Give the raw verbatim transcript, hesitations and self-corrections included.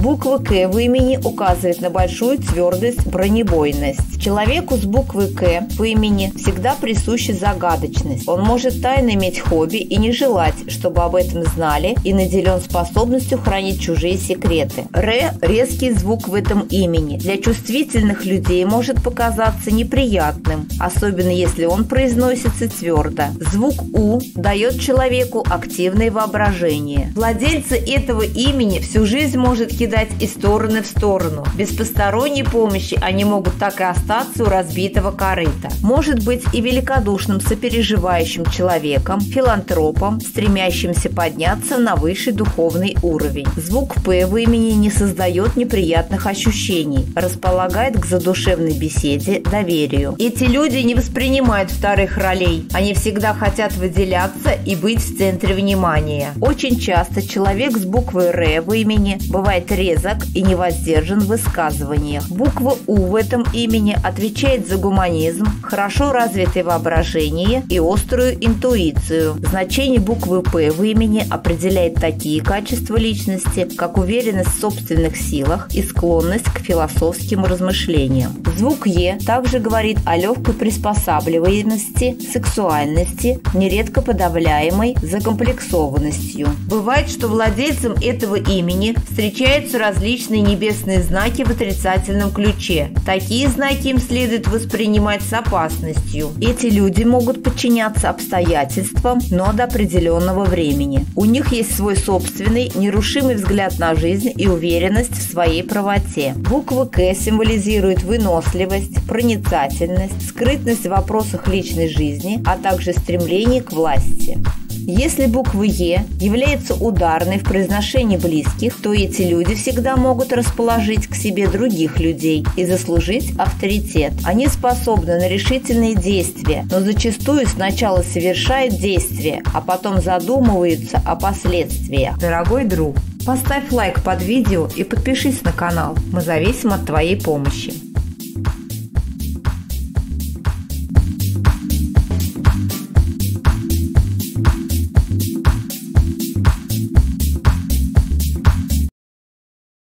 Буква «К» в имени указывает на большую твердость, бронебойность. Человеку с буквой «К» в имени всегда присуща загадочность. Он может тайно иметь хобби и не желать, чтобы об этом знали, и наделен способностью хранить чужие секреты. «Р» – резкий звук в этом имени. Для чувствительных людей может показаться неприятным, особенно если он произносится твердо. Звук «У» дает человеку активное воображение. Владельца этого имени всю жизнь может кидать из стороны в сторону. Без посторонней помощи они могут так и остаться у разбитого корыта. Может быть и великодушным сопереживающим человеком, филантропом, стремящимся подняться на высший духовный уровень. Звук «П» в имени не создает неприятных ощущений, располагает к задушевной беседе, доверию. Эти люди не воспринимают вторых ролей. Они всегда хотят выделяться и быть в центре внимания. Очень часто человек с буквой «Р» в имени бывает резок и невоздержан в высказываниях. Буква «У» в этом имени отвечает за гуманизм, хорошо развитое воображение и острую интуицию. Значение буквы «П» в имени определяет такие качества личности, как уверенность в собственных силах и склонность к философским размышлениям. Звук «Е» также говорит о легкой приспосабливаемости, сексуальности, нередко подавляемой закомплексованностью. Бывает, что владельцам этого имени встречаются различные небесные знаки в отрицательном ключе. Такие знаки им следует воспринимать с опасностью. Эти люди могут подчиняться обстоятельствам, но до определенного времени. У них есть свой собственный, нерушимый взгляд на жизнь и уверенность в своей правоте. Буква «К» символизирует выносливость, проницательность, скрытность в вопросах личной жизни, а также стремление к власти. Если буква «Е» является ударной в произношении близких, то эти люди всегда могут расположить к себе других людей и заслужить авторитет. Они способны на решительные действия, но зачастую сначала совершают действия, а потом задумываются о последствиях. Дорогой друг, поставь лайк под видео и подпишись на канал. Мы зависим от твоей помощи.